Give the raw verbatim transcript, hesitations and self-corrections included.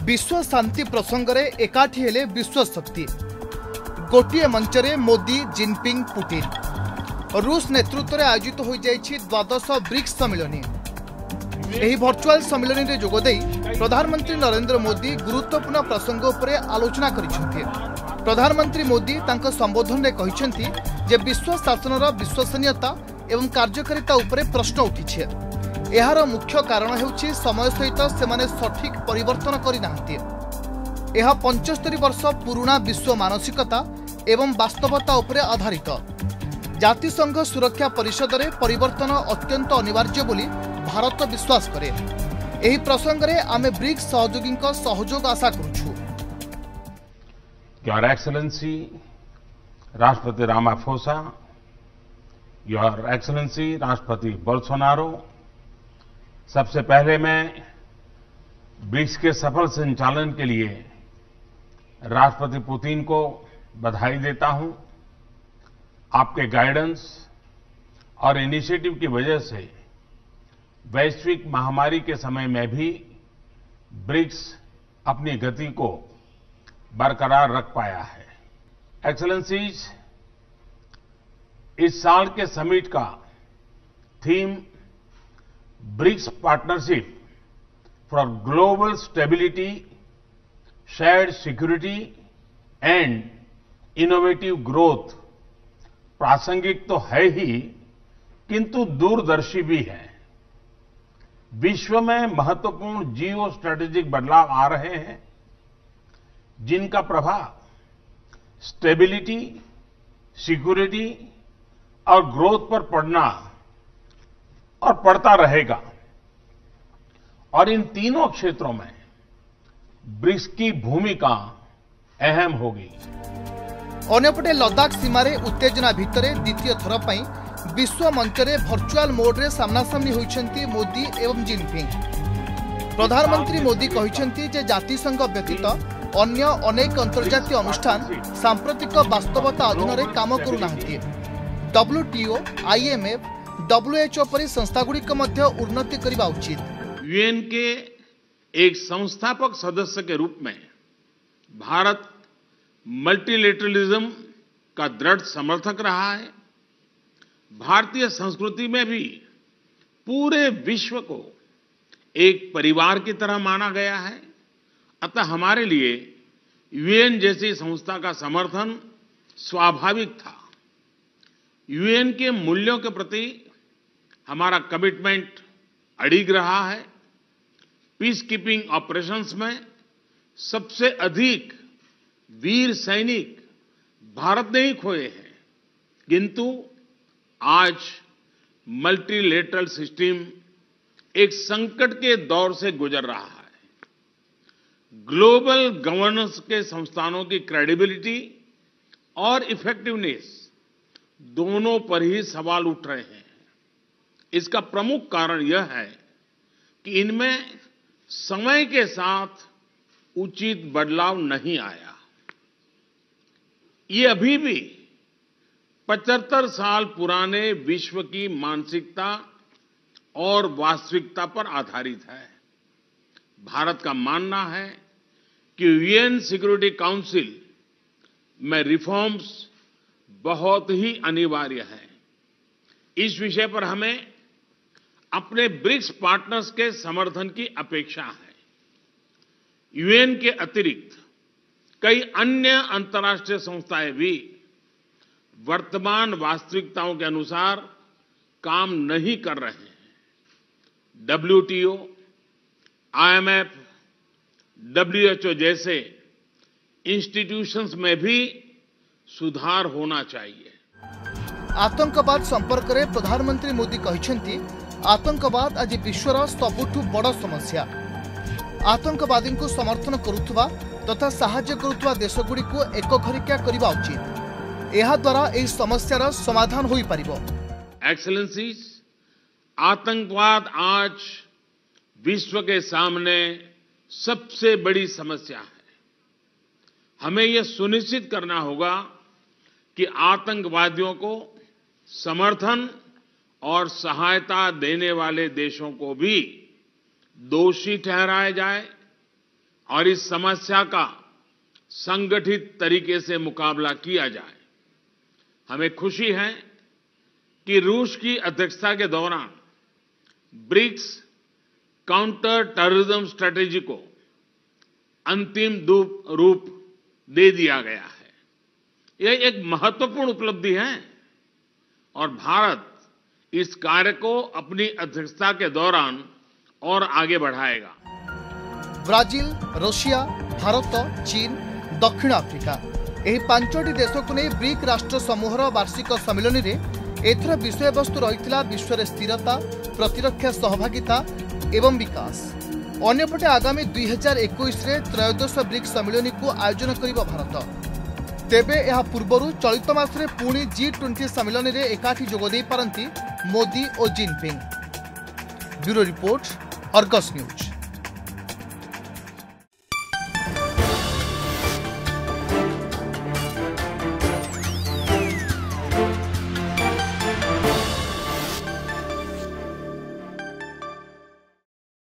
विश्व शांति प्रसंग में एकाठी हेले विश्व शक्ति। गोटे मंचरे मोदी, जिनपिंग, पुतिन। रूस नेतृत्व में आयोजित हो जाइछि द्वादश ब्रिक्स सम्मेलनी। एही वर्चुअल सम्मेलनी रे जोगदेई प्रधानमंत्री नरेंद्र मोदी गुरुत्वपूर्ण प्रसंग उपर आलोचना करिसेंति। प्रधानमंत्री मोदी तांको संबोधन रे कहिसेंति जे विश्व शासनर विश्वसनीयता एवं कार्यकारिता उपरे प्रश्न उठिछे। एहार मुख्य कारण हेउछि समय सहित सेमाने सठिक परिवर्तन करि नाहंती। एहा पचहत्तर वर्ष पुराना विश्व मानसिकता एवं वास्तवता उपरे आधारित। जातिसंघ सुरक्षा परिषद रे परिवर्तन अत्यंत अनिवार्य बोली भारत विश्वास करे। एही प्रसंग रे आमे ब्रिक्स सहयोगी सहयोग आशा करूछु। योर एक्सलेंसी राष्ट्रपति रामाफोसा, योर एक्सलेंसी राष्ट्रपति बोल्सोनारो, सबसे पहले मैं ब्रिक्स के सफल संचालन के लिए राष्ट्रपति पुतिन को बधाई देता हूं। आपके गाइडेंस और इनिशिएटिव की वजह से वैश्विक महामारी के समय में भी ब्रिक्स अपनी गति को बरकरार रख पाया है। एक्सेलेंसीज, इस साल के समिट का theme BRICS partnership for global stability, shared security and innovative growth प्रासंगिक तो है ही, किंतु दूरदर्शी भी है। विश्व में महत्वपूर्ण जियो स्ट्रेटेजिक बदलाव आ रहे हैं, जिनका प्रभाव स्टेबिलिटी, सिक्योरिटी और ग्रोथ पर पड़ना और पड़ता रहेगा। और इन तीनों क्षेत्रों में ब्रिक्स की भूमिका अहम होगी। अन्यपटे लद्दाख सीमारे उत्तेजना भितरे द्वितीय थर पई विश्व मंचरे वर्चुअल मोड रे सामनासामनी होइछन्ती मोदी एवं जिनपिंग। प्रधानमंत्री मोदी कहिछन्ती जे जातिसंघ व्यतीत अन्य अनेक अंतर्जातीय अनुष्ठान सांप्रतिक वास्तवता अधीन रे काम करू नाहंती। डब्ल्यूटीओ, आईएमएफ, डब्ल्यूएचओ परि संस्थागुड़िक मध्य उन्नति करबा उचित। यूएन के एक संस्थापक सदस्य के रूप में भारत मल्टीलेटरलिज्म का दृढ़ समर्थक रहा है। भारतीय संस्कृति में भी पूरे विश्व को एक परिवार की तरह माना गया है। अतः हमारे लिए यूएन जैसी संस्था का समर्थन स्वाभाविक था। यूएन के मूल्यों के प्रति हमारा कमिटमेंट अडिग रहा है। पीस कीपिंग ऑपरेशंस में सबसे अधिक वीर सैनिक भारत ने ही खोए हैं, किंतु आज मल्टीलेटरल सिस्टम एक संकट के दौर से गुजर रहा है। ग्लोबल गवर्नेंस के संस्थानों की क्रेडिबिलिटी और इफेक्टिवनेस दोनों पर ही सवाल उठ रहे हैं। इसका प्रमुख कारण यह है कि इनमें समय के साथ उचित बदलाव नहीं आया। ये अभी भी पचहत्तर साल पुराने विश्व की मानसिकता और वास्तविकता पर आधारित है। भारत का मानना है कि यूएन सिक्योरिटी काउंसिल में रिफॉर्म्स बहुत ही अनिवार्य है। इस विषय पर हमें अपने ब्रिक्स पार्टनर्स के समर्थन की अपेक्षा है। यूएन के अतिरिक्त कई अन्य अंतर्राष्ट्रीय संस्थाएं भी वर्तमान वास्तविकताओं के अनुसार काम नहीं कर रहे हैं। डब्ल्यूटीओ, आईएमएफ, डब्ल्यूएचओ जैसे इंस्टीट्यूशंस में भी सुधार होना चाहिए। आतंकवाद संपर्क में प्रधानमंत्री मोदी कहिसेंति आतंकवाद आज विश्वर सबुठु बड़ समस्या। आतंकवादी को समर्थन करुवा तथा साहाय्य करुवा देशगुड़ी को एक घरिकिया करबा उचित। एहा द्वारा एही समस्यार समाधान होई परिबो। एक्सेलेंसीज, आतंकवाद आज विश्व के सामने सबसे बड़ी समस्या है। हमें यह सुनिश्चित करना होगा कि आतंकवादियों को समर्थन और सहायता देने वाले देशों को भी दोषी ठहराया जाए और इस समस्या का संगठित तरीके से मुकाबला किया जाए। हमें खुशी है कि रूस की अध्यक्षता के दौरान ब्रिक्स काउंटर टेररिज्म स्ट्रेटेजी को अंतिम रूप दे दिया गया है। यह एक महत्वपूर्ण उपलब्धि है और भारत इस कार्य को अपनी अध्यक्षता के दौरान और आगे बढ़ाएगा। ब्राजिल, रशिया, भारत, चीन, दक्षिण आफ्रिका यह पांचटी देश को नहीं ब्रिक राष्ट्र समूहर वार्षिक सम्मेलन में एथर विषय वस्तु रही विश्व स्थिरता, प्रतिरक्षा सहभागिता एवं विकास। अन्यपटे आगामी दुई हजार इक्कीस त्रयोदश ब्रिक्स सम्मेलन को आयोजन करिब भारत। तेबे यह पूर्व चलित मासरे पुणी जी ट्वेंटी सम्मेलन में एकाठी जोगदे पारंती मोदी और Jinping. Bureau report, Argus news.